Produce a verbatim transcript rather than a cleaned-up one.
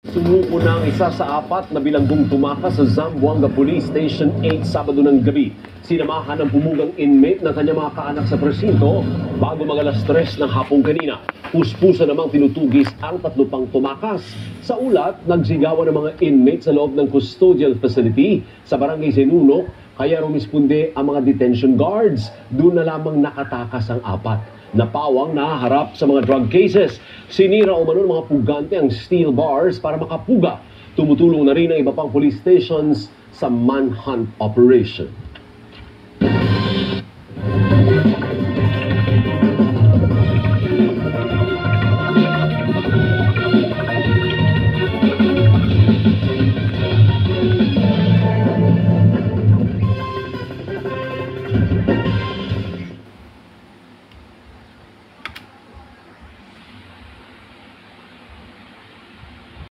Sumuko na ang isa sa apat na bilanggong tumakas sa Zamboanga Police Station eight Sabado ng gabi. Sinamahan ng pumugang inmate ng kanyang mga kaanak sa presinto bago mag alas tres ng hapong kanina. Puspusa namang tinutugis ang tatlo pang tumakas. Sa ulat, nagsigawan ng mga inmate sa loob ng custodial facility sa Barangay Senuno, kaya rumisponde ang mga detention guards. Doon na lamang nakatakas ang apat. Napawang nahaharap sa mga drug cases. Sinira umano ng mga pugante ang steel bars para makapuga. Tumutulong na rin ang iba pang police stations sa manhunt operation.